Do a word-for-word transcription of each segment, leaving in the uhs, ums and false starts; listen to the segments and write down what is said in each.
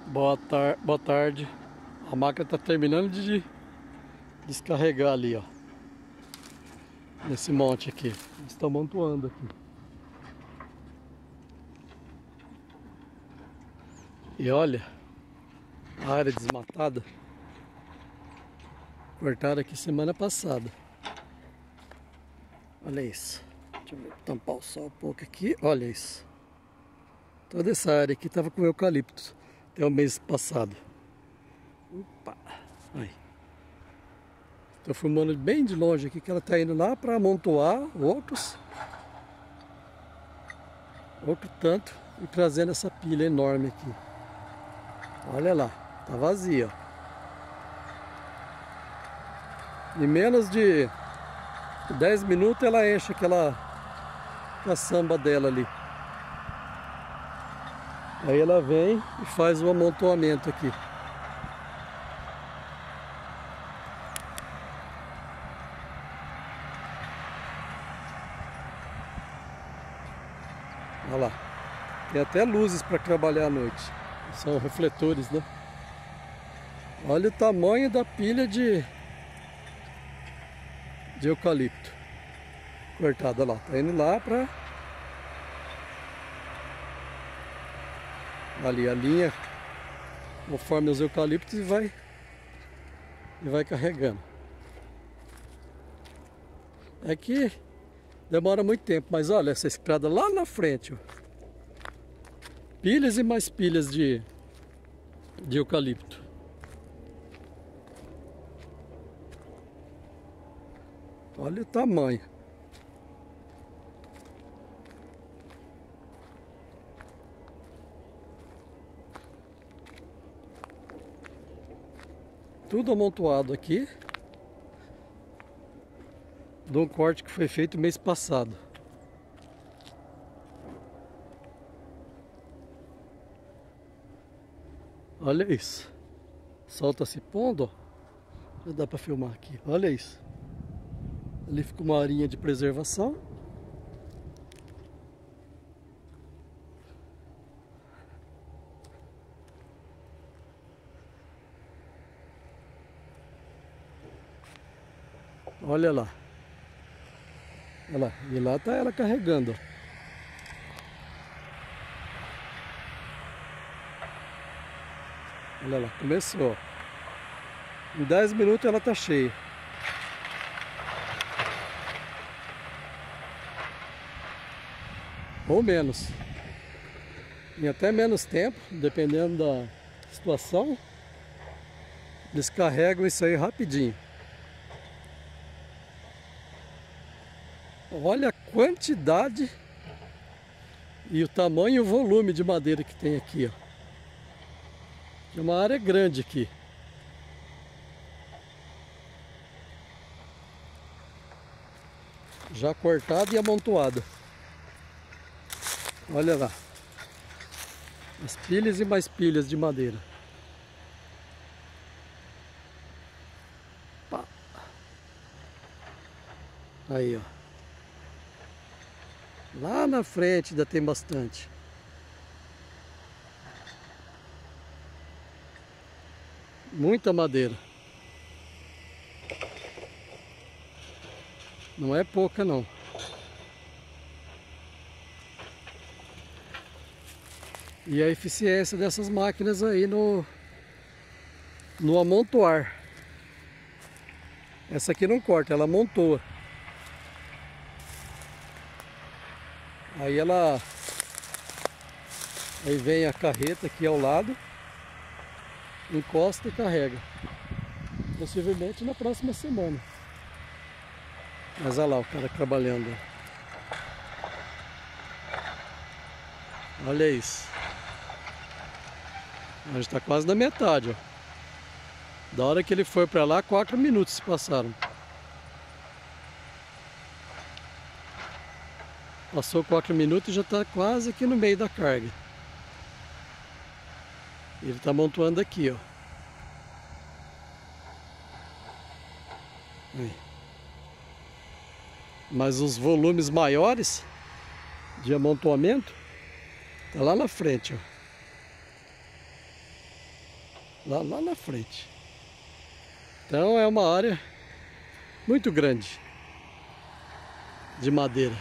Boa, tar boa tarde. A máquina está terminando de descarregar ali, ó. Nesse monte aqui. Eles estão amontoando aqui. E olha, a área desmatada. Cortaram aqui semana passada. Olha isso. Deixa eu tampar o sol um pouco aqui. Olha isso. Toda essa área aqui estava com eucalipto até o mês passado. Opa! Aí. Estou filmando bem de longe aqui que ela está indo lá para amontoar outros. Outro tanto e trazendo essa pilha enorme aqui. Olha lá, tá vazia. Em menos de dez minutos ela enche aquela caçamba dela ali. Aí ela vem e faz o amontoamento aqui. Olha lá. Tem até luzes para trabalhar à noite. São refletores, né? Olha o tamanho da pilha de, de eucalipto. Cortada lá. Tá indo lá para... Ali a linha, conforme os eucaliptos, e vai, e vai carregando. É que demora muito tempo, mas olha essa estrada lá na frente, ó. Pilhas e mais pilhas de, de eucalipto. Olha o tamanho. Tudo amontoado aqui, de um corte que foi feito mês passado. Olha isso. O sol tá se pondo, ó. Já dá para filmar aqui. Olha isso. Ali fica uma arinha de preservação. Olha lá. Olha lá. E lá tá ela carregando, ó. Olha lá, começou. Em dez minutos ela tá cheia. Ou menos. Em até menos tempo, dependendo da situação. Eles carregam isso aí rapidinho. Olha a quantidade e o tamanho e o volume de madeira que tem aqui, ó. É uma área grande aqui. Já cortada e amontoada. Olha lá. As pilhas e mais pilhas de madeira. Pá. Aí, ó. Lá na frente ainda tem bastante. Muita madeira. Não é pouca, não. E a eficiência dessas máquinas aí no, no amontoar. Essa aqui não corta, ela amontoa. Aí ela... Aí vem a carreta aqui ao lado, encosta e carrega. Possivelmente na próxima semana. Mas olha lá o cara trabalhando. Olha isso. A gente está quase na metade, ó. Da hora que ele foi para lá, quatro minutos se passaram. Passou quatro minutos e já está quase aqui no meio da carga. Ele está amontoando aqui, ó. Aí. Mas os volumes maiores de amontoamento tá lá na frente, ó. lá, lá na frente. Então é uma área muito grande de madeira.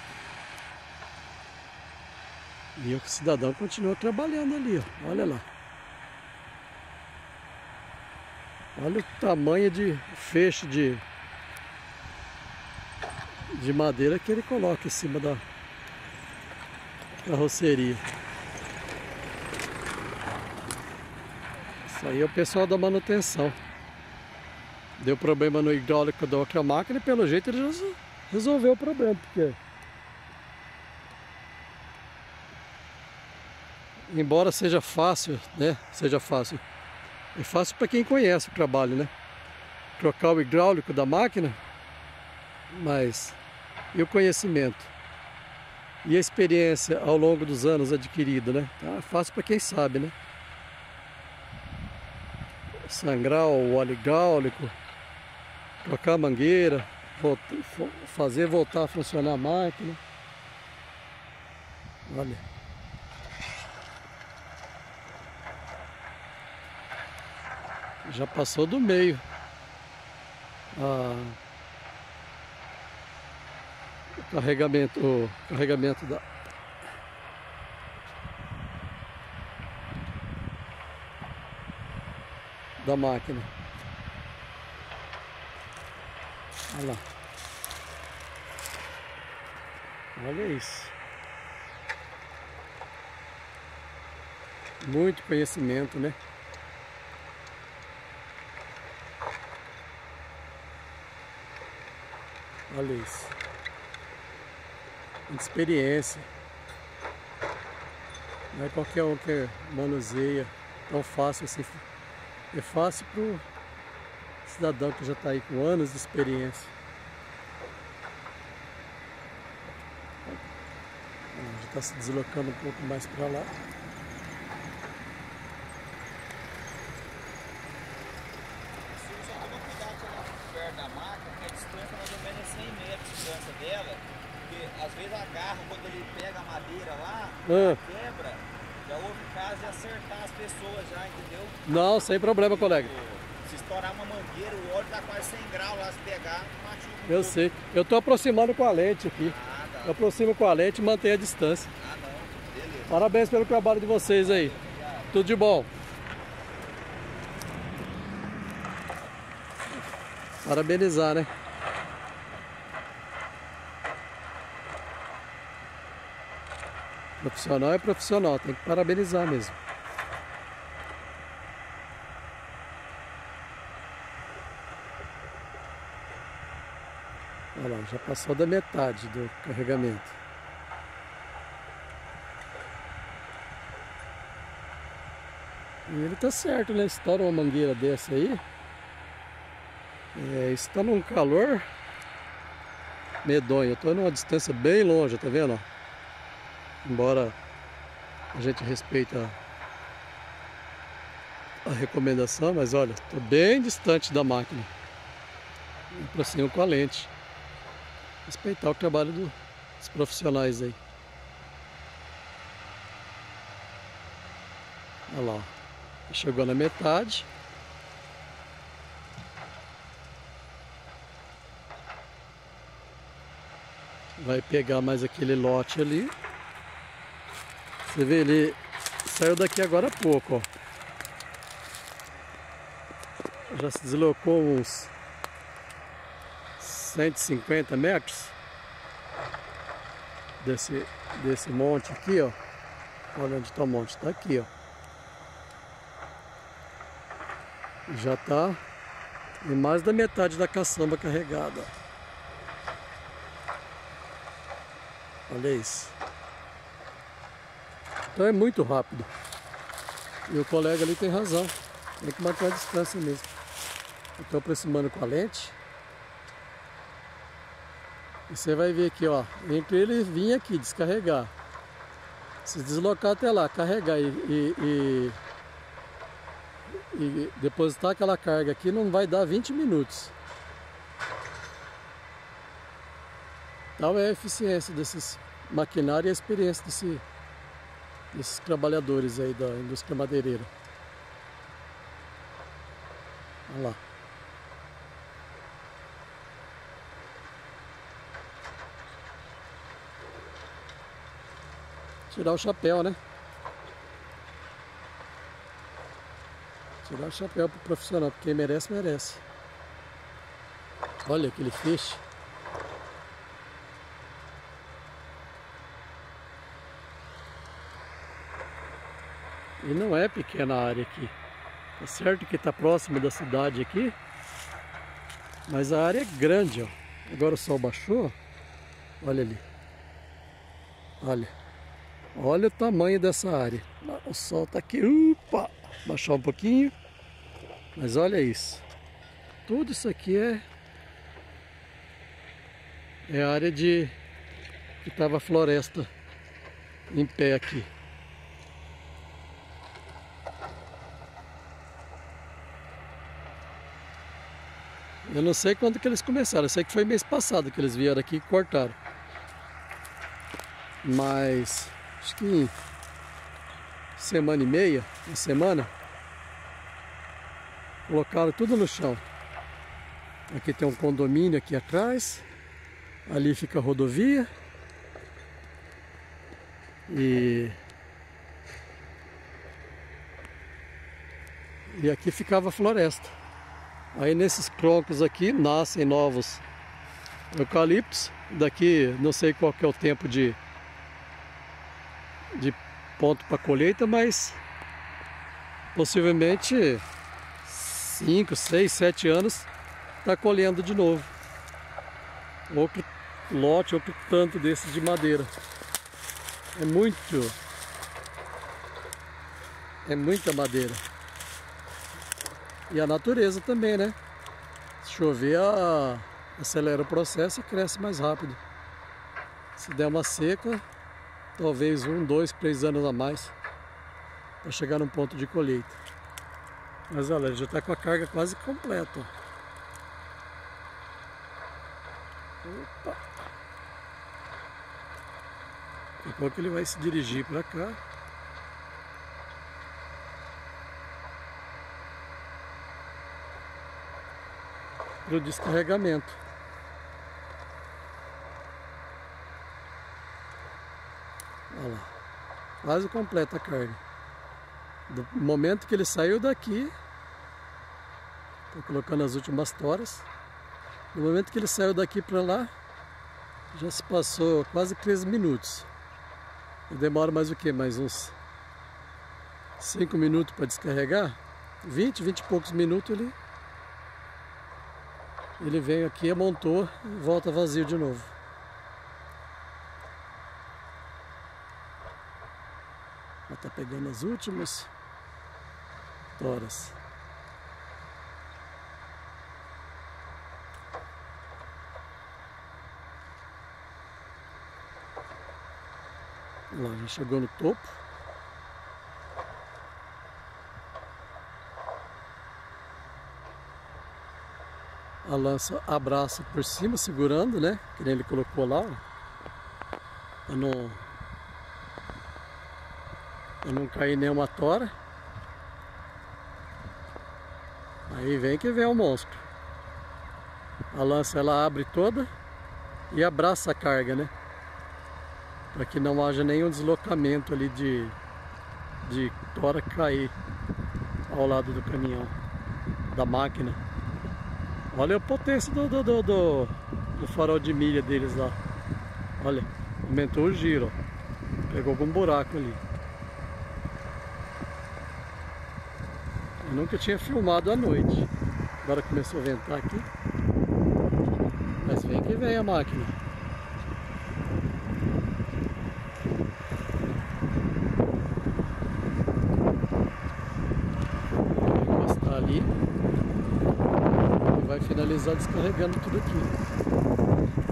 E o cidadão continua trabalhando ali, ó. Olha lá. Olha o tamanho de feixe de, de madeira que ele coloca em cima da carroceria. Isso aí é o pessoal da manutenção. Deu problema no hidráulico da outra máquina e pelo jeito ele já resolveu o problema, porque embora seja fácil, né? Seja fácil. É fácil para quem conhece o trabalho, né? Trocar o hidráulico da máquina, mas e o conhecimento? E a experiência ao longo dos anos adquirida, né? Tá fácil para quem sabe, né? Sangrar o óleo hidráulico, trocar a mangueira, voltar, fazer voltar a funcionar a máquina. Olha. Já passou do meio. Ah, o carregamento, o carregamento da da máquina. Olha lá. Olha isso. Muito conhecimento, né? Olha isso. Muita experiência. Não é qualquer um que manuseia tão fácil assim. É fácil para o cidadão que já está aí com anos de experiência. Já está se deslocando um pouco mais para lá. Perto da máquina, que a distância mais ou menos é cem metros de distância dela, porque às vezes agarra quando ele pega a madeira lá, Ah. quebra, já houve caso de acertar as pessoas já, entendeu? Não, sem problema, colega. Se estourar uma mangueira, o óleo tá quase cem graus lá, se pegar, machuca um Eu pouco. sei. Eu estou aproximando com a lente aqui. Ah, tá. Eu aproximo com a lente e mantenho a distância. Ah, não, beleza. Parabéns pelo trabalho de vocês aí. Obrigado. Tudo de bom. Parabenizar, né? Profissional é profissional, tem que parabenizar mesmo. Olha lá, já passou da metade do carregamento. E ele tá certo, né? Estoura uma mangueira dessa aí. É, está num calor medonho. Eu estou numa distância bem longe, tá vendo? Embora a gente respeite a, a recomendação, mas olha, estou bem distante da máquina. Me aproximo com a lente. Respeitar o trabalho do, dos profissionais aí. Olha lá, chegou na metade. Vai pegar mais aquele lote ali. Você vê, ele saiu daqui agora há pouco, ó. Já se deslocou uns cento e cinquenta metros desse, desse monte aqui, ó. Olha onde está o monte, está aqui, ó. Já está em mais da metade da caçamba carregada. Olha isso. Então é muito rápido. E o colega ali tem razão. Tem que manter a distância mesmo. Estou aproximando com a lente. E você vai ver aqui, ó. Entre ele vir aqui descarregar, se deslocar até lá, carregar e, e, e, e depositar aquela carga aqui, não vai dar vinte minutos. Tal é a eficiência desses maquinários e a experiência desse, desses trabalhadores aí da indústria madeireira. Olha lá. Tirar o chapéu, né? Tirar o chapéu pro profissional, porque quem merece, merece. Olha aquele feixe. E não é pequena a área aqui. Tá certo que está próximo da cidade aqui, mas a área é grande, ó. Agora o sol baixou. Olha ali. Olha. Olha o tamanho dessa área. O sol tá aqui. Opa! Baixar um pouquinho. Mas olha isso. Tudo isso aqui é é a área de que tava a floresta em pé aqui. Eu não sei quando que eles começaram. Eu sei que foi mês passado que eles vieram aqui e cortaram. Mas acho que em semana e meia, uma semana, colocaram tudo no chão. Aqui tem um condomínio aqui atrás. Ali fica a rodovia. E E aqui ficava a floresta. Aí nesses troncos aqui nascem novos eucaliptos. Daqui não sei qual que é o tempo de de ponto para colheita, mas possivelmente cinco, seis, sete anos está colhendo de novo. Outro lote, outro tanto desses de madeira. É muito, é muita madeira. E a natureza também, né? Se chover, a, acelera o processo e cresce mais rápido. Se der uma seca, talvez um, dois, três anos a mais para chegar num ponto de colheita. Mas olha, ele já está com a carga quase completa. Opa! Daqui a pouco ele vai se dirigir para cá. Para o descarregamento. Olha lá, quase completa a carga. Do momento que ele saiu daqui, estou colocando as últimas toras. No momento que ele saiu daqui para lá, já se passou quase treze minutos. Eu demoro mais o que? Mais uns cinco minutos para descarregar. vinte, vinte e poucos minutos ele Ele vem aqui, amontou e volta vazio de novo. Já está pegando as últimas toras. Olha lá, já chegou no topo. A lança abraça por cima, segurando, né? Que nem ele colocou lá, ó. Pra não, pra não cair nenhuma tora. Aí vem que vem o monstro. A lança ela abre toda e abraça a carga, né? Para que não haja nenhum deslocamento ali de, de tora cair ao lado do caminhão, da máquina. Olha a potência do, do, do, do, do farol de milha deles lá. Olha, aumentou o giro, ó. Pegou algum buraco ali. Eu nunca tinha filmado à noite. Agora começou a ventar aqui. Mas vem que vem a máquina. Vou encostar ali. Vai finalizar descarregando tudo aqui.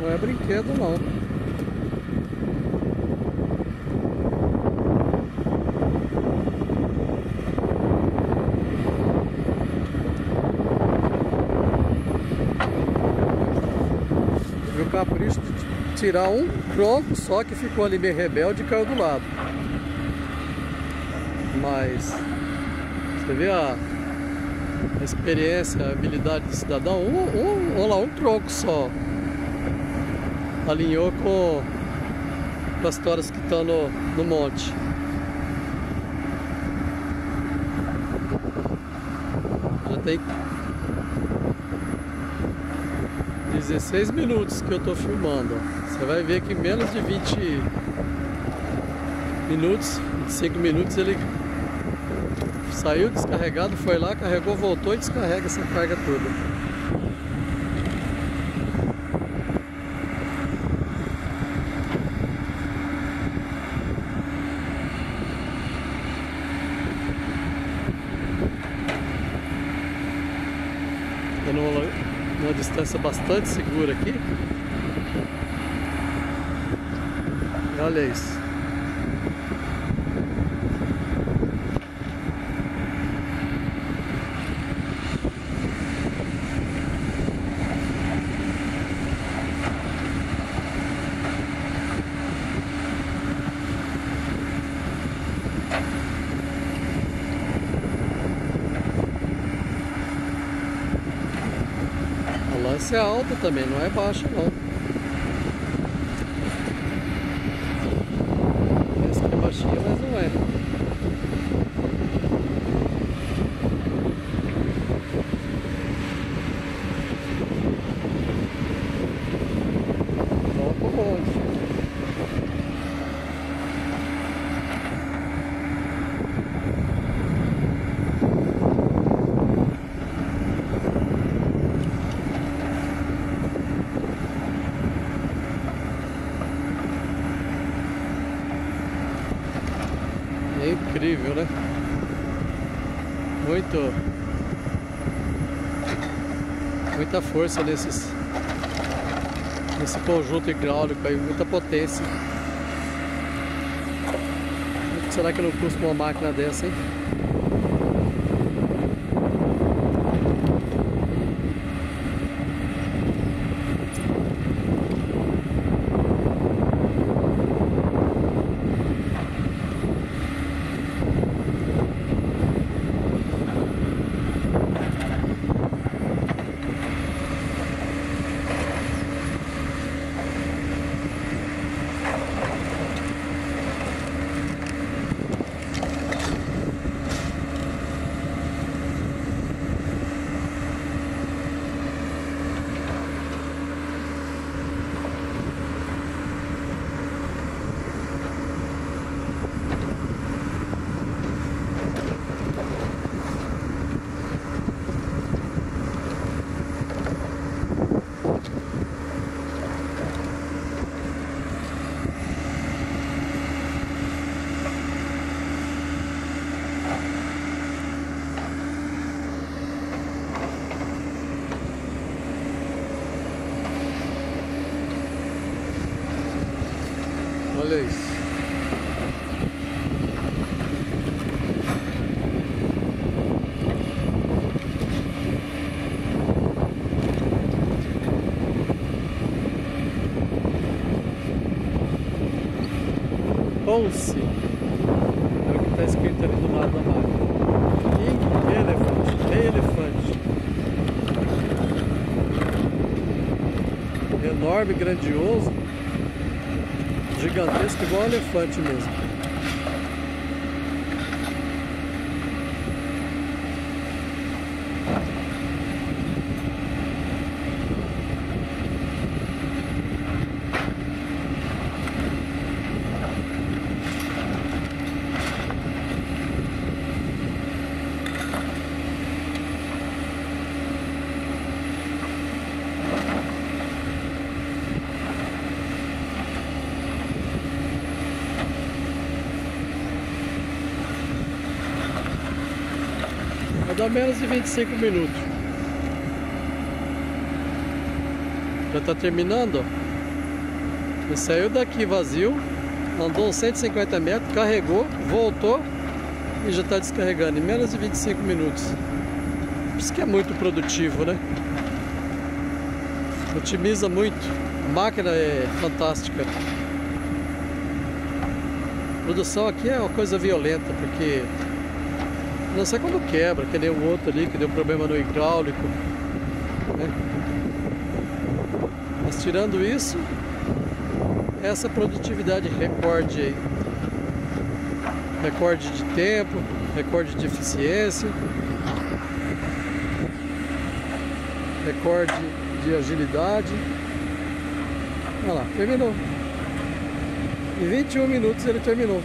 não é brinquedo não. Teve o capricho de tirar um tronco só que ficou ali meio rebelde e caiu do lado. Mas você vê a, a experiência, a habilidade do cidadão. Um, um, olha lá, um tronco só alinhou com, com as toras que estão no, no monte. Já tem dezesseis minutos que eu estou filmando. Você vai ver que em menos de vinte minutos, vinte e cinco minutos, ele saiu descarregado, foi lá, carregou, voltou e descarrega essa carga toda. Tá numa, numa distância bastante segura aqui. E olha isso. A lança é alta também, não é baixa não. Essa aqui é baixinha, mas não é. Vamos pro monte. É incrível, né? Muito, muita força nesses, nesse conjunto hidráulico aí, muita potência. Quanto será que não custa uma máquina dessa, hein? Olha isso. Ponce. É o que está escrito ali do lado da máquina. King Elephant. Elefante. Enorme, grandioso. Gigantesco, igual um elefante mesmo. Vai dar menos de vinte e cinco minutos. Já está terminando, ó. Ele saiu daqui vazio, andou uns cento e cinquenta metros, carregou, voltou e já está descarregando em menos de vinte e cinco minutos. Isso que é muito produtivo, né? Otimiza muito. A máquina é fantástica. A produção aqui é uma coisa violenta, porque não sei quando quebra, que nem o outro ali que deu problema no hidráulico, né? Mas tirando isso, essa produtividade recorde aí. Recorde de tempo, recorde de eficiência, recorde de agilidade. Olha lá, terminou. Em vinte e um minutos ele terminou.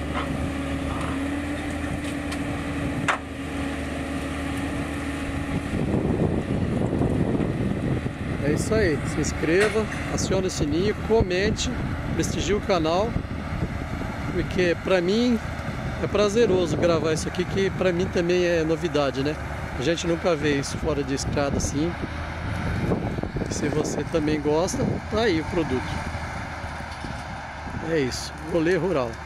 É isso aí, se inscreva, acione o sininho, comente, prestigie o canal, porque pra mim é prazeroso gravar isso aqui, que pra mim também é novidade, né? A gente nunca vê isso fora de estrada assim. Se você também gosta, tá aí o produto. É isso, Rolê Rural.